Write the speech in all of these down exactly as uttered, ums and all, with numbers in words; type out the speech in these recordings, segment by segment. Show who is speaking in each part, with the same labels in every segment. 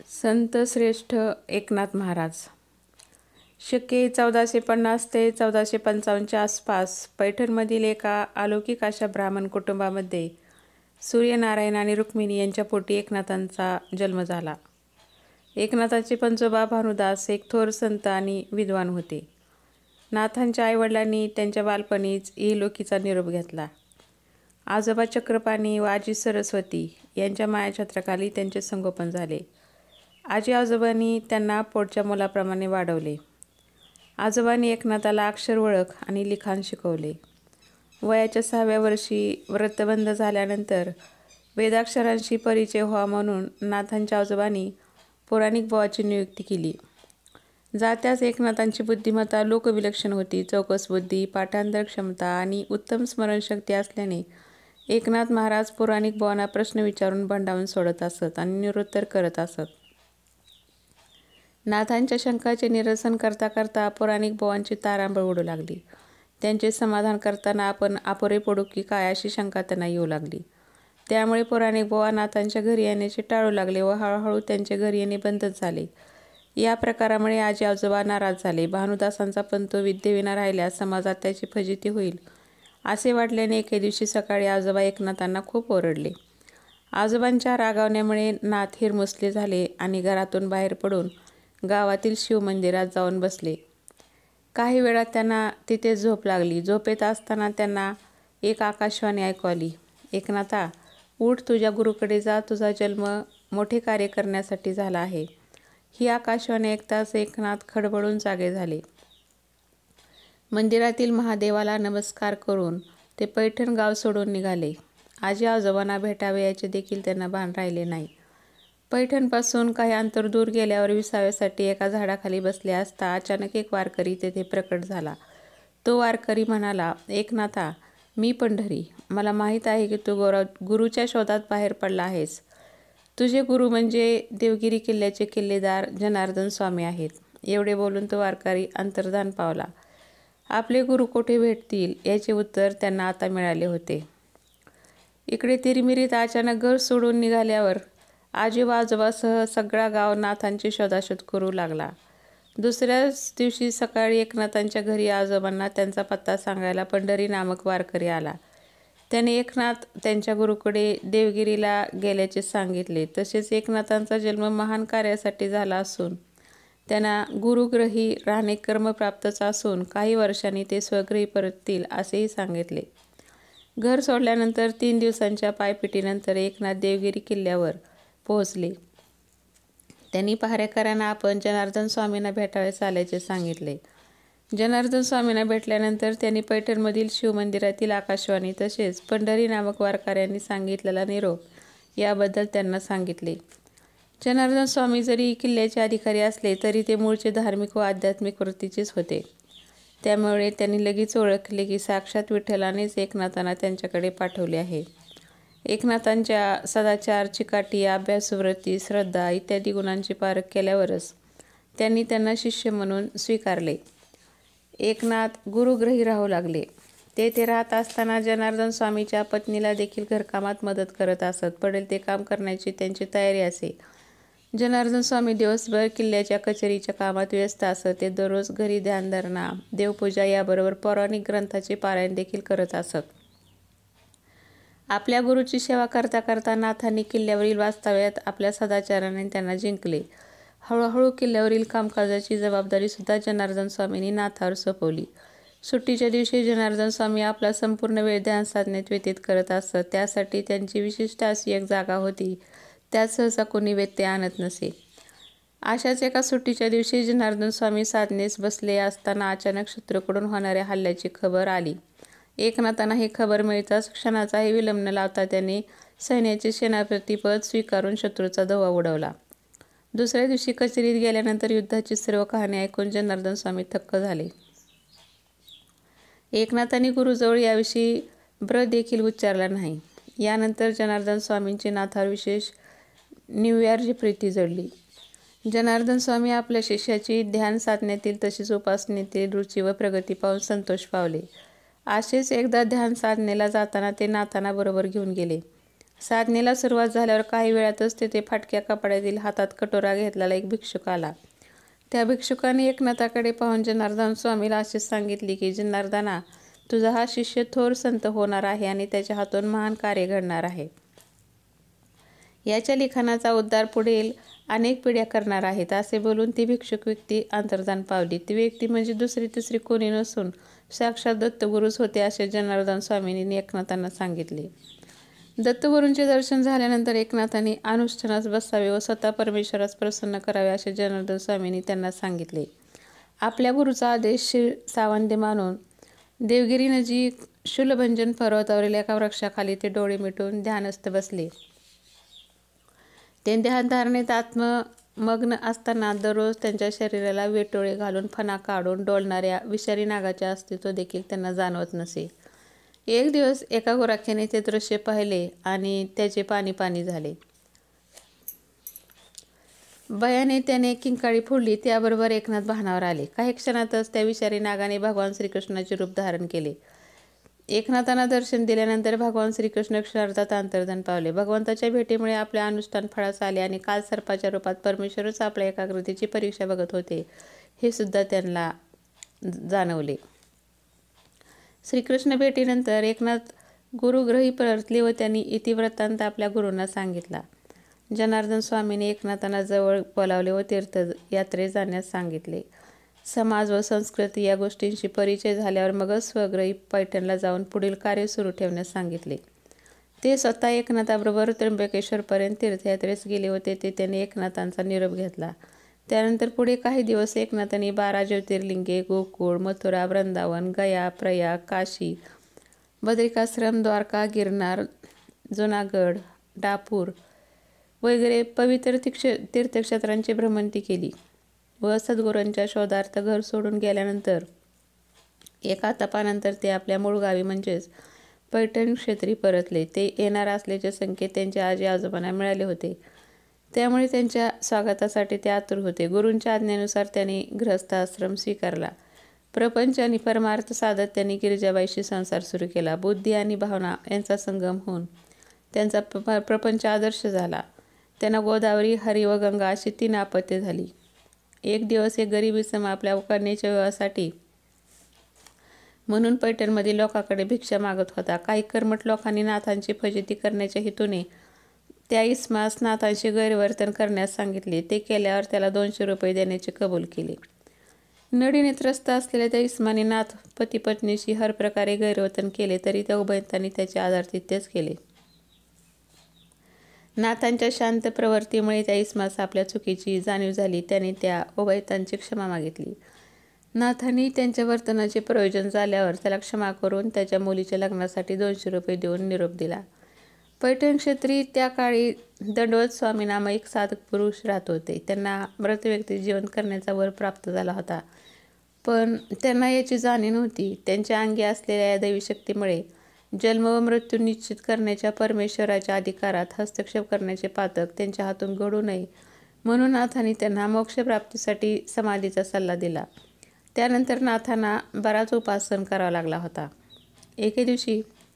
Speaker 1: संत श्रेष्ठ एकनाथ महाराज शके चौदाशे पन्नास ते चौदाशे पंचावन्नच्या आसपास पैठणमधील एका अलौकिक अशा ब्राह्मण कुटुंबामध्ये सूर्यनारायण आणि रुक्मिणी यांच्या पोटी एकनाथांचा जन्म झाला. एकनाथाचे पंजोबा भानुदास एक थोर संत आणि विद्वान होते. नाथांच्या आईवडिलांनी त्यांच्या बालपणीच इहलोकीचा निरोप घेतला. आजोबा चक्रपाणी व आजी सरस्वती यांच्या मायाछत्राखाली त्यांचे संगोपन झाले. आजी आजोबांनी त्यांना पोटच्या मुलाप्रमाणे वाढवले. आजोबांनी एकनाथाला अक्षर ओळख आणि लिखाण शिकवले. वयाच्या सहाव्या वर्षी व्रतबंध झाल्यानंतर वेदाक्षरांशी परिचय व्हावा म्हणून नाथांच्या आजोबांनी पौराणिक बुवाची नियुक्ती केली. जात्याच एकनाथांची बुद्धिमत्ता लोकविलक्षण होती. चौकस बुद्धी, पाठांतर क्षमता आणि उत्तम स्मरणशक्ती असल्याने एकनाथ महाराज पौराणिक बुवांना प्रश्न विचारून भंडावून सोडत असत आणि निरुत्तर करत असत. नाथांच्या शंकाचे निरसन करता करता पौराणिक बुवांची तारांबळ उडू लागली. त्यांचे समाधान करताना आपण अपुरे पडू की काय अशी शंका त्यांना येऊ लागली. त्यामुळे पौराणिक बुवा नाथांच्या घरी येण्याचे टाळू लागले व हळूहळू त्यांचे घरी येणे बंदच झाले. या प्रकारामुळे आजी आजोबा नाराज झाले. भानुदासांचा पंतो विद्येविना राहिल्यास समाजात त्याची फजिती होईल असे वाटल्याने एके दिवशी सकाळी आजोबा एकनाथांना खूप ओरडले. आजोबांच्या रागावण्यामुळे नाथ हिरमुसले झाले आणि घरातून बाहेर पडून गावातील शिवमंदिरात जाऊन बसले. काही वेळात त्यांना तिथे झोप लागली. झोपेत असताना त्यांना एक आकाशवाणी ऐकू आली. एकनाथा, उठ, तुझ्या गुरुकडे जा. तुझा जन्म मोठे कार्य करण्यासाठी झाला आहे. ही आकाशवाणी ऐकताच एकनाथ खडबडून जागे झाले. मंदिरातील महादेवाला नमस्कार करून ते पैठण गाव सोडून निघाले. आजी आजोबांना भेटावे याचे देखील त्यांना भान राहिले नाही. पैठणपासून काही अंतर दूर गेल्यावर विसाव्यासाठी एका झाडाखाली बसले असता अचानक एक वारकरी तेथे प्रकट झाला. तो वारकरी म्हणाला, एकनाथा, मी पंढरी. मला माहीत आहे की तू गौरव गुरुच्या शोधात बाहेर पडला आहेस. तुझे गुरु म्हणजे देवगिरी किल्ल्याचे किल्लेदार जनार्दन स्वामी आहेत. एवढे बोलून तो वारकरी अंतर्धान पावला. आपले गुरु कोठे भेटतील याचे उत्तर त्यांना आता मिळाले होते. इकडे तिरमिरीत अचानक घर सोडून निघाल्यावर आजी व आजोबासह सगळा गाव नाथांची शोधाशोध करू लागला. दुसऱ्याच दिवशी सकाळी एकनाथांच्या घरी आजोबांना त्यांचा पत्ता सांगायला पंढरी नामक वारकरी आला. त्याने एकनाथ त्यांच्या गुरुकडे देवगिरीला गेल्याचे सांगितले. तसेच एकनाथांचा जन्म महान कार्यासाठी झाला असून त्यांना गुरुग्रही राहणे कर्मप्राप्तच असून काही वर्षांनी ते स्वगृही परततील असेही सांगितले. घर सोडल्यानंतर तीन दिवसांच्या पायपिटीनंतर एकनाथ देवगिरी किल्ल्यावर पोहोचले. त्यांनी पहारेकऱ्यांना आपण जनार्दन स्वामींना भेटावयास आल्याचे सांगितले. जनार्दन स्वामींना भेटल्यानंतर त्यांनी पैठणमधील शिवमंदिरातील आकाशवाणी तसेच पंढरी नामक वारकऱ्यांनी सांगितलेला निरोप याबद्दल त्यांना सांगितले. जनार्दन स्वामी जरी किल्ल्याचे अधिकारी असले तरी ते मूळचे धार्मिक व आध्यात्मिक वृत्तीचेच होते. त्यामुळे त्यांनी लगेच ओळखले की साक्षात विठ्ठलानेच एकनाथांना त्यांच्याकडे पाठवले आहे. एकनाथांच्या सदाचार, चिकाटी, अभ्यासवृत्ती, श्रद्धा इत्यादी गुणांची पारख केल्यावरच त्यांनी त्यांना शिष्य म्हणून स्वीकारले. एकनाथ गुरुग्रही राहू लागले. ते ते राहत असताना जनार्दन स्वामीच्या पत्नीला देखील घरकामात मदत करत असत. पडेल ते काम करण्याची त्यांची तयारी असे. जनार्दन स्वामी दिवसभर किल्ल्याच्या कचेरीच्या कामात व्यस्त असत. ते दररोज घरी ध्यानधारणा, देवपूजा याबरोबर पौराणिक ग्रंथाचे पारायण देखील करत असत. आपल्या गुरुची सेवा करता करता नाथांनी किल्ल्यावरील वास्तव्यात आपल्या सदाचाराने त्यांना जिंकले. हळूहळू किल्ल्यावरील कामकाजाची जबाबदारी सुद्धा जनार्दन स्वामींनी नाथावर सोपवली. सुट्टीच्या दिवशी जनार्दन स्वामी आपला संपूर्ण वेळ ध्यान साधनेत व्यतीत करत असत. त्यासाठी त्यांची विशिष्ट अशी एक जागा होती. त्यात सहसा कोणी व्यत्यय आणत नसे. अशाच एका सुट्टीच्या दिवशी जनार्दन स्वामी साधनेस बसले असताना अचानक शत्रूकडून होणाऱ्या हल्ल्याची खबर आली. एकनाथांना ही खबर मिळताच क्षणाचाही विलंब न लावता त्यांनी सैन्याचे सेनापतिपद स्वीकारून शत्रूचा धोवा उडवला. दुसऱ्या दिवशी कचेरीत गेल्यानंतर युद्धाची सर्व कहाणी ऐकून जनार्दन स्वामी थक्क झाले. एकनाथांनी गुरुजवळ याविषयी ब्र देखील उच्चारला नाही. यानंतर जनार्दन स्वामींची नाथावर विशेष निर्व्याज प्रीती जडली. जनार्दन स्वामी आपल्या शिष्याची ध्यान साधनेतील तसेच उपासनेतील रुची व प्रगती पाहून संतोष पावले. असेच एकदा ध्यान साधनेला जाताना ते नाथांना बरोबर घेऊन गेले. साधनेला सुरुवात झाल्यावर काही वेळातच तेथे फाटक्या कपड्यातील हातात कटोरा घेतलेला एक भिक्षुक आला. त्या भिक्षुकाने एकनाथाकडे पाहून जनार्दन स्वामीला असे सांगितले की, जनार्दना, तुझा हा शिष्य थोर संत होणार आहे आणि त्याच्या हातून महान कार्य घडणार आहे. याच्या लिखाणाचा उद्धार पुढील अनेक पिढ्या करणार आहेत. असे बोलून ती भिक्षुक व्यक्ती अंतर्धान पावली. ती व्यक्ती म्हणजे दुसरी तिसरी कोणी नसून साक्षात दत्तगुरूच होते असे जनार्दन स्वामींनी एकनाथांना सांगितले. दत्तगुरूंचे दर्शन झाल्यानंतर एकनाथांनी अनुष्ठानास बसावे व स्वतः परमेश्वरास प्रसन्न करावे असे जनार्दन स्वामींनी त्यांना सांगितले. आपल्या गुरुचा आदेश शिरसावंदी मानून देवगिरी नजीक शूलभंजन पर्वतावरील एका वृक्षाखाली ते डोळे मिटून ध्यानस्थ बसले. ते ध्यानधारणेत आत्ममग्न असताना दररोज त्यांच्या शरीराला वेटोळे घालून फणा काढून डोलणाऱ्या विषारी नागाचे अस्तित्व देखील त्यांना जाणवत नसे. एक दिवस एका गुराख्याने ते दृश्य पाहिले आणि त्याचे पाणी पाणी झाले. भयाने त्याने किंकाळी फोडली. त्याबरोबर एकनाथ भानावर आले. काही क्षणातच त्या विषारी नागाने भगवान श्रीकृष्णाचे रूप धारण केले. एकनाथांना दर्शन दिल्यानंतर भगवान श्रीकृष्ण क्षणार्धात अंतर्धान पावले. भगवंताच्या भेटीमुळे आपले अनुष्ठान फळास आले आणि काल सर्पाच्या रूपात परमेश्वरच आपल्या एकाग्रतेची परीक्षा बघत होते हे सुद्धा त्यांना जाणवले. श्रीकृष्ण भेटीनंतर एकनाथ गुरुगृही परतले व त्यांनी इतिवृत्तांत आपल्या गुरूंना सांगितला. जनार्दन स्वामींनी एकनाथांना जवळ बोलावले व तीर्थयात्रेत जाण्यास सांगितले. समाज व संस्कृती या गोष्टींशी परिचय झाल्यावर मगच स्वगृही पैठणला जाऊन पुढील कार्य सुरू ठेवण्यास सांगितले. ते स्वतः एकनाथाबरोबर त्र्यंबकेश्वरपर्यंत तीर्थयात्रेस गेले व तेथे त्यांनी एकनाथांचा निरोप घेतला. त्यानंतर पुढे काही दिवस एकनाथांनी बारा ज्योतिर्लिंगे, गोकुळ, मथुरा, वृंदावन, गया, प्रयाग, काशी, बद्रिकाश्रम, द्वारका, गिरनार, जुनागड, डापूर वगैरे पवित्र तीर्थक्षेत्रांची भ्रमंती केली व सद्गुरूंच्या शोधार्थ घर सोडून गेल्यानंतर एका तपानंतर ते आपल्या मूळ गावी म्हणजेच पैठण क्षेत्री परतले. ते येणार असल्याचे संकेत त्यांच्या आजी आजोबांना मिळाले होते. त्यामुळे त्यांच्या स्वागतासाठी ते आतुर होते. गुरूंच्या आज्ञेनुसार त्यांनी गृहस्थाश्रम स्वीकारला. प्रपंच आणि परमार्थ साधत त्यांनी गिरिजाबाईशी संसार सुरू केला. बुद्धी आणि भावना यांचा संगम होऊन त्यांचा प्रपंच आदर्श झाला. त्यांना गोदावरी, हरी व गंगा अशी तीन अपत्ये झाली. एक दिवस एक गरीब इसम आपल्या कन्येच्या विवाहासाठी म्हणून पैठणमधील लोकांकडे भिक्षा मागत होता. काही कर्मठ लोकांनी नाथांची फजिती करण्याच्या हेतूने त्या इसमास नाथांशी गैरवर्तन करण्यास सांगितले. ते केल्यावर त्याला दोनशे रुपये देण्याचे कबूल केले. नडीने त्रस्त असलेल्या त्या इसमाने नाथ पती पत्नीशी हर प्रकारे गैरवर्तन केले तरी त्या उभयतांनी त्याचे आदरातिथ्यच केले. नाथांच्या शांत प्रवृत्तीमुळे त्या इसमास आपल्या चुकीची जाणीव झाली. त्याने त्या उभयतांची क्षमा मागितली. नाथांनी त्यांच्या वर्तनाचे प्रयोजन झाल्यावर त्याला क्षमा करून त्याच्या मुलीच्या लग्नासाठी दोनशे रुपये देऊन निरोप दिला. पैठण क्षेत्री त्या काळी दंडवत स्वामी नामक एक साधक पुरुष राहत होते. त्यांना मृत व्यक्ती जिवंत करण्याचा वर प्राप्त झाला होता, पण त्यांना याची जाणीव नव्हती. त्यांच्या अंगी असलेल्या या दैवी शक्तीमुळे जन्म व मृत्यू निश्चित करण्याच्या परमेश्वराच्या अधिकारात हस्तक्षेप करण्याचे पातक त्यांच्या हातून घडू नये म्हणून नाथांनी त्यांना मोक्षप्राप्तीसाठी समाधीचा सल्ला दिला. त्यानंतर नाथांना बराच उपासन करावा लागला होता. एके दिवशी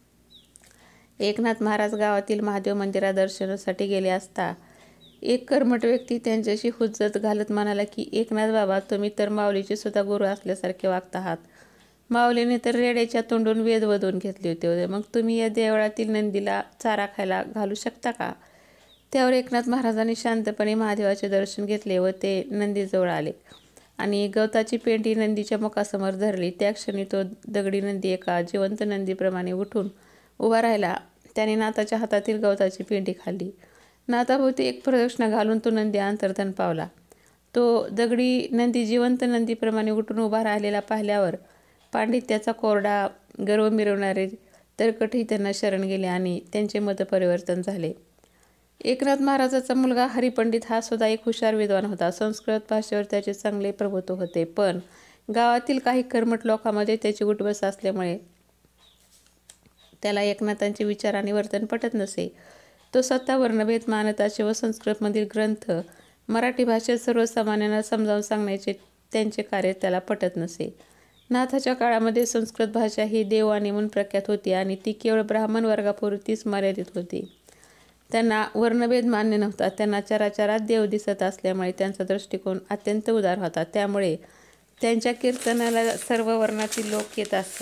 Speaker 1: एकनाथ महाराज गावातील महादेव मंदिरात दर्शनासाठी गेले असता एक कर्मठ व्यक्ती त्यांच्याशी हुज्जत घालत म्हणाला की, एकनाथ बाबा, तुम्ही तर माऊलीचे सुद्धा गुरु असल्यासारखे वागत आहात. माऊलीने तर रेड्याच्या तोंडून वेद वधून घेतले होते, मग तुम्ही या देवळातील नंदीला चारा खायला घालू शकता का? त्यावर एकनाथ महाराजांनी शांतपणे महादेवाचे दर्शन घेतले व ते नंदीजवळ आले आणि गवताची पेंडी नंदीच्या मुखासमोर धरली. त्या क्षणी तो दगडी नंदी एका जिवंत नंदीप्रमाणे उठून उभा राहिला. त्याने नाथाच्या हातातील गवताची पेंडी खाल्ली. नाथाभोवती एक प्रदक्षिणा घालून तो नंदी अंतर्धान पावला. तो दगडी नंदी जिवंत नंदीप्रमाणे उठून उभा राहिलेला पाहिल्यावर पांडित्याचा कोरडा गर्व मिरवणारे तरकटही त्यांना शरण गेले आणि त्यांचे मतपरिवर्तन झाले. एकनाथ महाराजाचा मुलगा हरिपंडित हा सुद्धा एक हुशार विद्वान होता. संस्कृत भाषेवर त्याचे चांगले प्रभुत्व होते, पण गावातील काही कर्मठ लोकांमध्ये त्याची उठबस असल्यामुळे त्याला एकनाथांचे विचार आणि वर्तन पटत नसे. तो स्वतः वर्णभेद मानत असे व संस्कृतमधील ग्रंथ मराठी भाषेत सर्वसामान्यांना समजावून सांगण्याचे त्यांचे कार्य त्याला पटत नसे. नाथाच्या काळामध्ये संस्कृत भाषा ही देववाणी म्हणून प्रख्यात होती आणि ती केवळ ब्राह्मण वर्गापुरतीच मर्यादित होती. त्यांना वर्णभेद मान्य नव्हता. त्यांना चराचरात देव दिसत असल्यामुळे त्यांचा दृष्टिकोन अत्यंत उदार होता. त्यामुळे त्यांच्या कीर्तनाला सर्व वर्णातील लोक येत असत.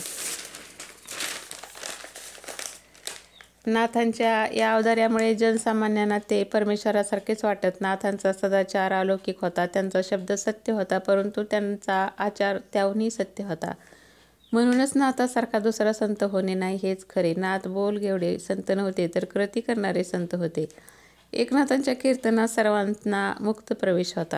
Speaker 1: नाथांच्या या अवतारामुळे जनसामान्यांना ते परमेश्वरासारखेच वाटत. नाथांचा सदाचार अलौकिक होता. त्यांचा शब्द सत्य होता, परंतु त्यांचा आचार त्याहूनही सत्य होता. म्हणूनच नाथासारखा दुसरा संत होणे नाही हेच खरे. नाथ बोलगेवढे संत नव्हते, तर कृती करणारे संत होते. एकनाथांच्या कीर्तनात सर्वांना मुक्त प्रवेश होता.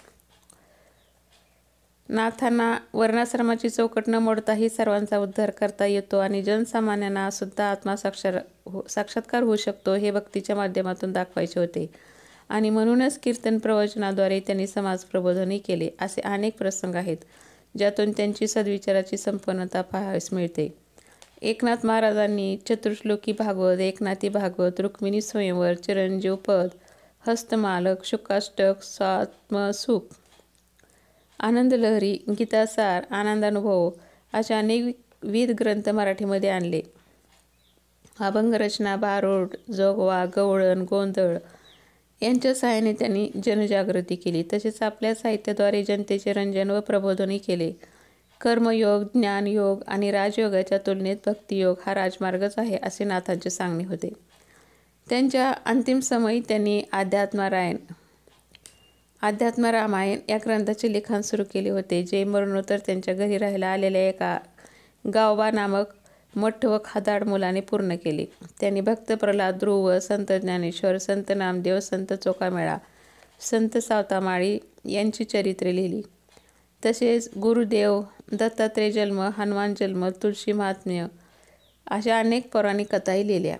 Speaker 1: नाथांना वर्णाश्रमाची चौकट न मोडताही सर्वांचा उद्धार करता येतो आणि जनसामान्यांना सुद्धा आत्मसाक्षार साक्षात्कार होऊ शकतो हे भक्तीच्या माध्यमातून दाखवायचे होते. आणि म्हणूनच कीर्तन प्रवचनाद्वारे त्यांनी समाज प्रबोधनही केले. असे अनेक प्रसंग आहेत ज्यातून त्यांची सद्विचाराची संपन्नता पाहावयास मिळते. एकनाथ महाराजांनी चतुश्लोकी भागवत, एकनाथी भागवत, रुक्मिणी स्वयंवर, चिरंजीव पद, हस्तमालक, शुकाष्टक, स्वात्मसुख, आनंदलहरी, गीतासार, आनंदानुभव असे अनेकविध ग्रंथ मराठीमध्ये आणले. अभंगरचना, भारुड, जोगवा, गवळण, गोंधळ यांच्या सहाय्याने त्यांनी जनजागृती केली. तसेच आपल्या साहित्याद्वारे जनतेचे रंजन व प्रबोधनही केले. कर्मयोग, ज्ञानयोग आणि राजयोगाच्या तुलनेत भक्तियोग हा राजमार्गच आहे असे नाथांचे सांगणे होते. त्यांच्या अंतिम समयी त्यांनी अध्यात्मरायण अध्यात्मरामायण या ग्रंथाचे लिखाण सुरू केले होते, जे मरणोत्तर त्यांच्या घरी राहायला आलेल्या एका गावबा नामक मठ्ठ व खादाड मुलाने पूर्ण केले. त्यांनी भक्त प्रल्हाद, ध्रुव, संत ज्ञानेश्वर, संत नामदेव, संत चोखामेळा, संत सावतामाळी यांची चरित्रे लिहिली. तसेच गुरुदेव, दत्तात्रेय जन्म, हनुमान जन्म, तुळशी महात्म्य अशा अनेक पौराणिक कथाही लिहिल्या.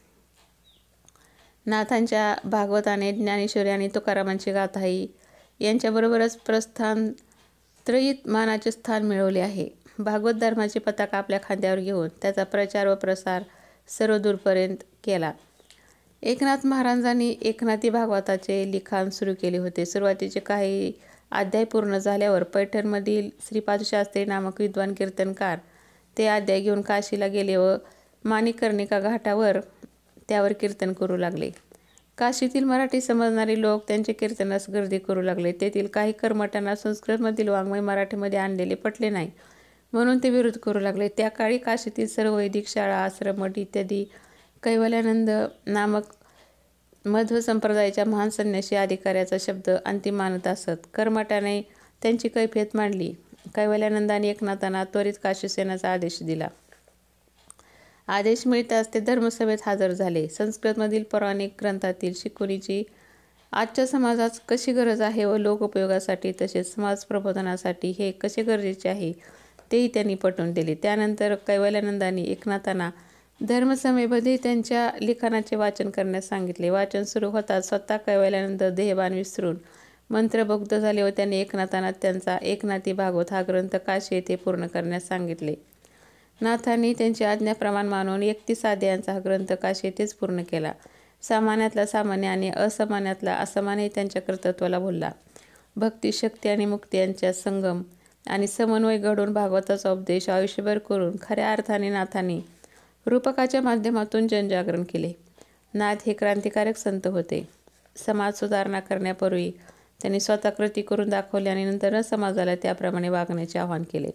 Speaker 1: नाथांच्या भागवताने ज्ञानेश्वरी आणि तुकारामांची गाथाही यांच्याबरोबरच प्रस्थान त्रयीत मानाचे स्थान मिळवले आहे. भागवत धर्माची पताका आपल्या खांद्यावर घेऊन त्याचा प्रचार व प्रसार सर्व दूरपर्यंत केला. एकनाथ महाराजांनी एकनाथी भागवताचे लिखाण सुरू केले होते. सुरुवातीचे काही अध्याय पूर्ण झाल्यावर पैठणमधील श्रीपादशास्त्री नामक विद्वान कीर्तनकार ते अध्याय घेऊन काशीला गेले व माणिकर्णिका घाटावर त्यावर कीर्तन करू लागले. काशीतील मराठी समजणारे लोक त्यांचे कीर्तनास गर्दी करू लागले. तेथील काही कर्मठांना संस्कृतमधील वाङ्मय मराठीमध्ये आणलेले पटले नाही, म्हणून ते विरोध करू लागले. त्या काळी काशीतील सर्व वैदिक शाळा, आश्रम, मठ इत्यादी कैवल्यानंद नामक मध्व संप्रदायाच्या महान संन्यासी अधिकाऱ्याचा शब्द अंतिम मानत असत. कर्मठाने त्यांची कैफियत मांडली. कैवल्यानंदाने एकनाथांना त्वरित काशीसेनाचा आदेश दिला. आदेश मिळताच ते धर्मसभेत हजर झाले. संस्कृतमधील पौराणिक ग्रंथातील शिकवणीची आजच्या समाजात कशी गरज आहे व लोकोपयोगासाठी तसेच समाज प्रबोधनासाठी हे कसे गरजेचे आहे तेही त्यांनी पटवून दिले. त्यानंतर कैवल्यानंदांनी एकनाथांना धर्मसभेमध्ये त्यांच्या लिखाणाचे वाचन करण्यास सांगितले. वाचन सुरू होताच स्वतः कैवल्यानंद देहभान विसरून मंत्रमुग्ध झाले व त्यांनी एकनाथांना त्यांचा एकनाथी भागवत हा ग्रंथ काशी येथे पूर्ण करण्यास सांगितले. नाथांनी त्यांची आज्ञाप्रमाण मानून एकतीस अध्यायांचा हा ग्रंथ काशी येथेच पूर्ण केला. सामान्यातला सामान्य आणि असामान्यातला असामान्य त्यांच्या कर्तृत्वाला बोलला. भक्ती, शक्ती आणि मुक्ती यांच्या संगम आणि समन्वय घडवून भागवताचा उपदेश आयुष्यभर करून खऱ्या अर्थाने नाथांनी रूपकाच्या माध्यमातून जनजागरण केले. नाथ हे क्रांतिकारक संत होते. समाज सुधारणा करण्यापूर्वी त्यांनी स्वतः कृती करून दाखवले आणि नंतर समाजाला त्याप्रमाणे वागण्याचे आवाहन केले.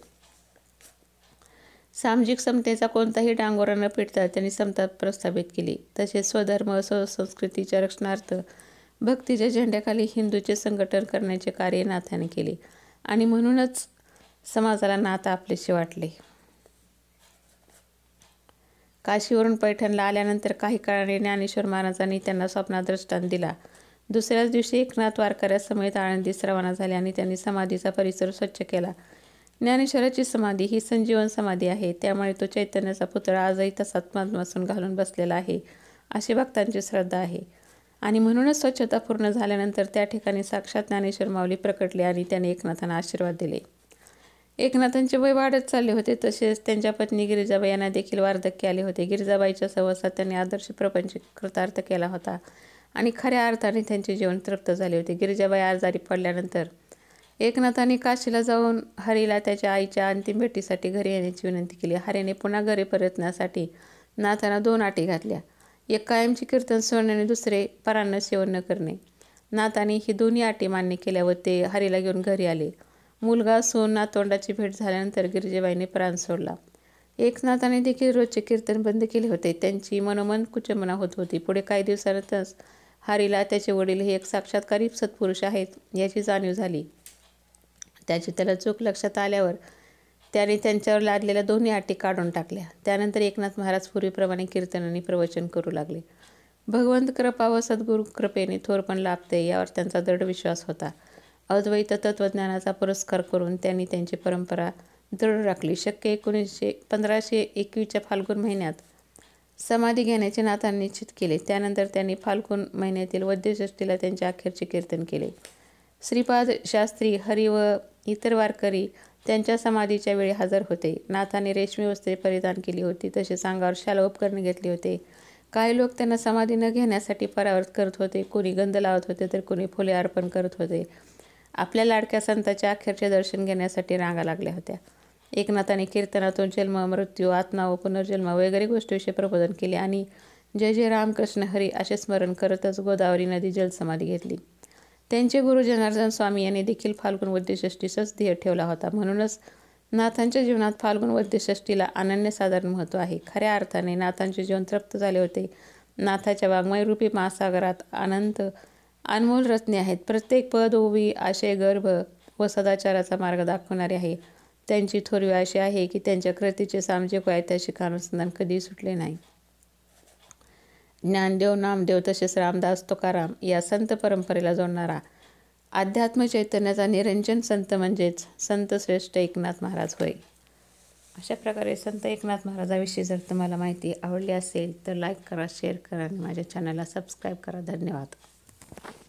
Speaker 1: सामाजिक समतेचा कोणताही डांगोरा न पिटता त्यांनी समता प्रस्थापित केली. तसेच स्वधर्म व स्वसंस्कृतीच्या रक्षणार्थ भक्तीच्या झेंड्याखाली हिंदूचे संघटन करण्याचे कार्य नाथांनी केले आणि म्हणूनच समाजाला नाथ आपलेसे वाटले. काशीवरून पैठणला आल्यानंतर काही काळाने ज्ञानेश्वर महाराजांनी त्यांना स्वप्नात दृष्टांत दिला. दुसऱ्याच दिवशी एकनाथ वारकऱ्यासमेत आळंदीस रवाना झाले आणि त्यांनी समाधीचा परिसर स्वच्छ केला. ज्ञानेश्वराची समाधी ही संजीवन समाधी आहे, त्यामुळे तो चैतन्याचा पुतळा आजही तसाच मधमासून घालून बसलेला आहे अशी भक्तांची श्रद्धा आहे. आणि म्हणूनच स्वच्छता पूर्ण झाल्यानंतर त्या ठिकाणी साक्षात ज्ञानेश्वर माऊली प्रकटले आणि त्याने एकनाथांना आशीर्वाद दिले. एकनाथांचे वय वाढत चालले होते. तसेच त्यांच्या पत्नी गिरिजाबाई यांना देखील वार्धक्य आले होते. गिरिजाबाईच्या सहवासात त्यांनी आदर्श प्रपंच कृतार्थ केला होता आणि खऱ्या अर्थाने त्यांचे जीवन तृप्त झाले होते. गिरिजाबाई आजारी पडल्यानंतर एकनाथांनी काशीला जाऊन हरीला त्याच्या आईच्या अंतिम भेटीसाठी घरी येण्याची विनंती केली. हरीने पुन्हा घरी परतण्यासाठी नाथांना दोन अटी घातल्या. एक कायमची कीर्तन सोडणे आणि दुसरे परान्न सेवन न करणे. नाथाने ही दोन्ही अटी मान्य केल्या व ते हरीला घेऊन घरी आले. मुलगा असून नातवंडाची भेट झाल्यानंतर गिरिजेबाईने प्राण सोडला. एकनाथाने देखील रोजचे कीर्तन बंद केले होते. त्यांची मनोमन कुचंबना होत होती. पुढे काही दिवसानंतरच हरीला त्याचे वडील हे एक साक्षात्कारी सत्पुरुष आहेत याची जाणीव झाली. त्याची त्याला चूक लक्षात आल्यावर त्याने त्यांच्यावर लादलेल्या दोन्ही अटी काढून टाकल्या. त्यानंतर एकनाथ महाराज पूर्वीप्रमाणे कीर्तन आणि प्रवचन करू लागले. भगवंत कृपा व सद्गुरू कृपेने थोरपण लाभते यावर त्यांचा दृढ विश्वास होता. अद्वैत तत्त्वज्ञानाचा पुरस्कार करून त्यांनी त्यांची परंपरा दृढ राखली. शक्य एकोणीसशे पंधराशे एकवीसच्या फाल्गुन महिन्यात समाधी घेण्याचे नाथांनी निश्चित केले. त्यानंतर त्यांनी फाल्गुन महिन्यातील वद्यषष्ठीला त्यांचे अखेरचे कीर्तन केले. श्रीपाद शास्त्री, हरी व इतर वारकरी त्यांच्या समाधीच्या वेळी हजर होते. नाथांनी रेशमी वस्त्रे परिधान केली होती. तसेच अंगावर शाल उपकरणे घेतले होते. काही लोक त्यांना समाधी न घेण्यासाठी परावर्त करत होते. कोणी गंध लावत होते तर कोणी फुले अर्पण करत होते. आपल्या लाडक्या संतांच्या अखेरचे दर्शन घेण्यासाठी रांगा लागल्या होत्या. एकनाथाने कीर्तनातून जन्म, मृत्यू, आत्मा व पुनर्जन्म वगैरे गोष्टीविषयी प्रबोधन केले आणि जय जय रामकृष्ण हरी असे स्मरण करतच गोदावरी नदी जलसमाधी घेतली. त्यांचे गुरु जनार्दन स्वामी यांनी देखील फाल्गुन वद्यषष्ठीसच ध्येय ठेवला होता. म्हणूनच नाथांच्या जीवनात फाल्गुन वद्यषष्ठीला अनन्यसाधारण महत्त्व आहे. खऱ्या अर्थाने नाथांचे जीवन तृप्त झाले होते. नाथाच्या वाङ्मयरूपी महासागरात अनंत अनमोल रत्ने आहेत. प्रत्येक पद, ओवी, आशय, गर्भ व सदाचाराचा मार्ग दाखवणारे आहे. त्यांची थोरवी अशी आहे की त्यांच्या कृतीचे सामाजिक व ऐतिहासिक अनुसंधान कधीही सुटले नाही. ज्ञानदेव, नामदेव तसेच रामदास तुकाराम या संत परंपरेला जोडणारा अध्यात्म चैतन्याचा निरंजन संत म्हणजेच संत श्रेष्ठ एकनाथ महाराज होय. अशा प्रकारे संत एकनाथ महाराजाविषयी जर तुम्हाला माहिती आवडली असेल तर लाईक करा, शेअर करा आणि माझ्या चॅनलला सबस्क्राईब करा. धन्यवाद.